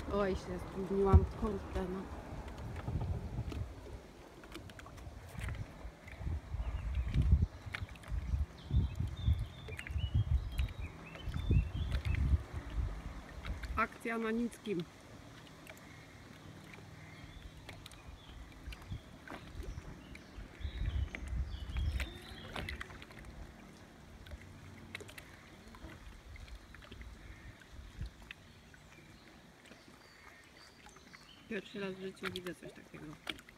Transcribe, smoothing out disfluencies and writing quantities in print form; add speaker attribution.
Speaker 1: Oj, się spóźniłam, kurde no. Akcja na Nickim. Pierwszy raz w życiu widzę coś takiego.